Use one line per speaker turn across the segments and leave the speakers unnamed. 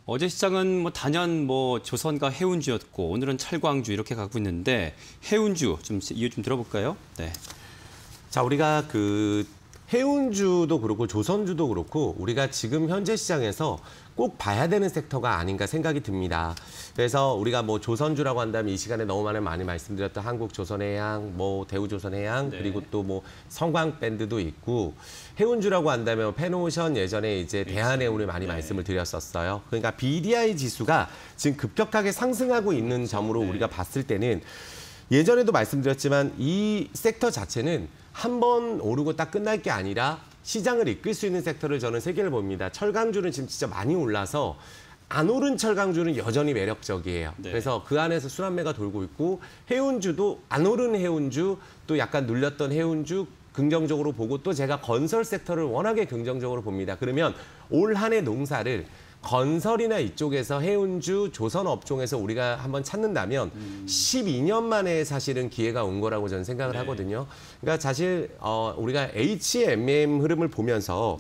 어제 시장은 뭐 단연 조선과 해운주였고 오늘은 철광주 이렇게 가고 있는데 해운주 좀 이유 좀 들어볼까요? 네.
자, 우리가 해운주도 그렇고 조선주도 그렇고 우리가 지금 현재 시장에서 꼭 봐야 되는 섹터가 아닌가 생각이 듭니다. 그래서 우리가 조선주라고 한다면 이 시간에 너무 많이 말씀드렸던 한국조선해양, 대우조선해양,
네.
그리고 또 성광밴드도 있고 해운주라고 한다면 펜오션 예전에 이제 대한해운을 많이 말씀을 드렸었어요. 그러니까 BDI 지수가 지금 급격하게 상승하고 있는 점으로 우리가 봤을 때는 예전에도 말씀드렸지만 이 섹터 자체는 한 번 오르고 딱 끝날 게 아니라 시장을 이끌 수 있는 섹터를 저는 세 개를 봅니다. 철강주는 지금 진짜 많이 올라서 안 오른 철강주는 여전히 매력적이에요.
네.
그래서 그 안에서 순환매가 돌고 있고 해운주도 안 오른 해운주 또 약간 눌렸던 해운주 긍정적으로 보고 또 제가 건설 섹터를 워낙에 긍정적으로 봅니다. 그러면 올 한 해 농사를 건설이나 이쪽에서 해운주, 조선 업종에서 우리가 한번 찾는다면 12년 만에 사실은 기회가 온 거라고 저는 생각을 하거든요. 그러니까 사실 우리가 HMM 흐름을 보면서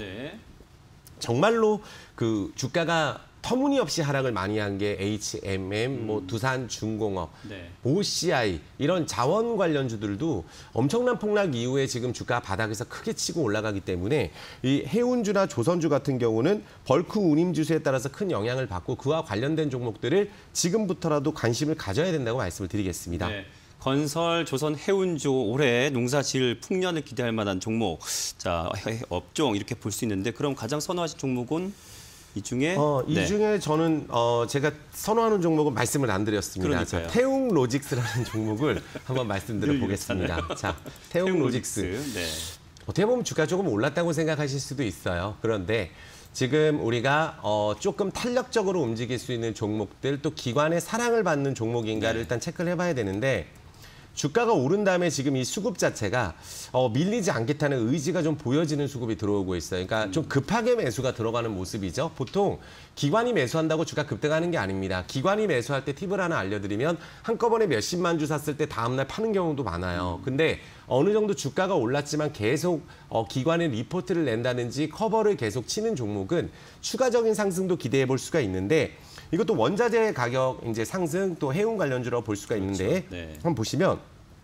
정말로 주가가 터무니없이 하락을 많이 한 게 HMM, 두산중공업, OCI 이런 자원 관련주들도 엄청난 폭락 이후에 지금 주가 바닥에서 크게 치고 올라가기 때문에 이 해운주나 조선주 같은 경우는 벌크 운임 지수에 따라서 큰 영향을 받고 그와 관련된 종목들을 지금부터라도 관심을 가져야 된다고 말씀을 드리겠습니다.
네. 건설, 조선, 해운주 올해 농사질 풍년을 기대할 만한 종목, 자 업종 이렇게 볼 수 있는데 그럼 가장 선호하신 종목은? 이 중에
이 중에 저는 제가 선호하는 종목은 말씀을 안 드렸습니다. 자, 태웅로직스라는 종목을 한번 말씀드려 보겠습니다. 자, 태웅로직스.
네.
어떻게 보면 주가 조금 올랐다고 생각하실 수도 있어요. 그런데 지금 우리가 조금 탄력적으로 움직일 수 있는 종목들 또 기관의 사랑을 받는 종목인가를 일단 체크를 해봐야 되는데 주가가 오른 다음에 지금 이 수급 자체가 밀리지 않겠다는 의지가 좀 보여지는 수급이 들어오고 있어요. 그러니까 좀 급하게 매수가 들어가는 모습이죠. 보통 기관이 매수한다고 주가 급등하는 게 아닙니다. 기관이 매수할 때 팁을 하나 알려드리면 한꺼번에 몇십만 주 샀을 때 다음날 파는 경우도 많아요. 근데 어느 정도 주가가 올랐지만 계속 기관의 리포트를 낸다든지 커버를 계속 치는 종목은 추가적인 상승도 기대해 볼 수가 있는데 이것도 원자재 가격 이제 상승 또 해운 관련주라고 볼 수가 있는데 한번 보시면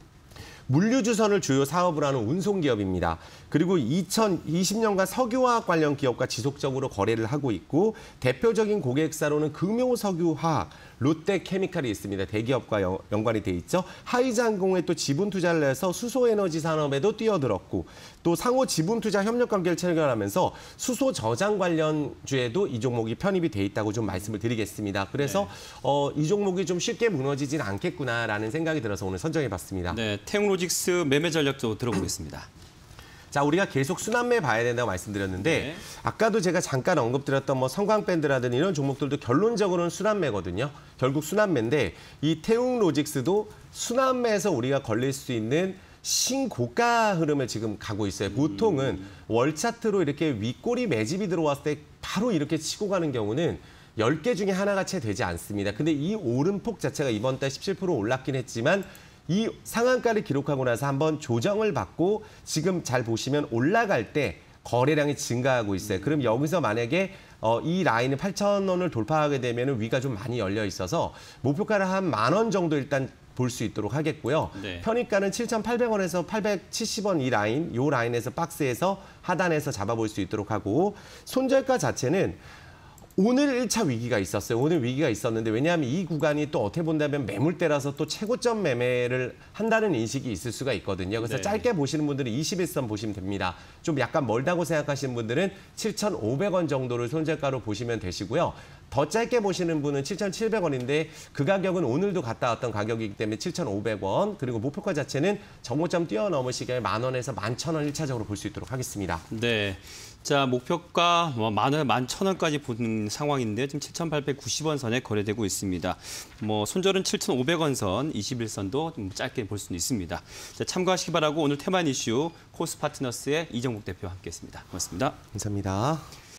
물류주선을 주요 사업으로 하는 운송기업입니다. 그리고 2020년간 석유화학 관련 기업과 지속적으로 거래를 하고 있고 대표적인 고객사로는 금요석유화학, 롯데케미칼이 있습니다. 대기업과 연관이 돼 있죠. 하이자항공에 또 지분 투자를 해서 수소에너지 산업에도 뛰어들었고 또 상호 지분 투자 협력 관계를 체결하면서 수소 저장 관련주에도 이 종목이 편입이 돼 있다고 좀 말씀을 드리겠습니다. 그래서 이 종목이 좀 쉽게 무너지진 않겠구나라는 생각이 들어서 오늘 선정해봤습니다.
네, 태웅로직스 매매 전략도 들어보겠습니다.
자, 우리가 계속 순환매 봐야 된다고 말씀드렸는데 아까도 제가 잠깐 언급드렸던 성광밴드라든지 이런 종목들도 결론적으로는 순환매거든요. 결국 순환매인데 이 태웅로직스도 순환매에서 우리가 걸릴 수 있는 신고가 흐름을 지금 가고 있어요. 보통은 월 차트로 이렇게 윗꼬리 매집이 들어왔을 때 바로 이렇게 치고 가는 경우는 10개 중에 하나가 채 되지 않습니다. 근데 이 오름폭 자체가 이번 달 17% 올랐긴 했지만 이 상한가를 기록하고 나서 한번 조정을 받고 지금 잘 보시면 올라갈 때 거래량이 증가하고 있어요. 그럼 여기서 만약에 이 라인을 8,000원을 돌파하게 되면 위가 좀 많이 열려 있어서 목표가를 한 10,000원 정도 일단 볼 수 있도록 하겠고요. 편입가는 7,800원에서 870원 이 라인에서 박스에서 하단에서 잡아볼 수 있도록 하고 손절가 자체는 오늘 1차 위기가 있었어요. 오늘 위기가 있었는데 왜냐하면 이 구간이 또 어떻게 본다면 매물대라서 또 최고점 매매를 한다는 인식이 있을 수가 있거든요. 그래서 짧게 보시는 분들은 21선 보시면 됩니다. 좀 약간 멀다고 생각하시는 분들은 7,500원 정도를 손절가로 보시면 되시고요. 더 짧게 보시는 분은 7,700원인데 그 가격은 오늘도 갔다 왔던 가격이기 때문에 7,500원 그리고 목표가 자체는 정고점 뛰어넘으시게 10,000원에서 11,000원 1차적으로 볼 수 있도록 하겠습니다.
네. 자, 목표가 10,000원, 11,000원까지 본 상황인데 지금 7,890원 선에 거래되고 있습니다. 손절은 7,500원 선, 21선도 좀 짧게 볼 수는 있습니다. 자, 참고하시기 바라고 오늘 테마 이슈 코스파트너스의 이정국 대표와 함께했습니다. 고맙습니다.
감사합니다.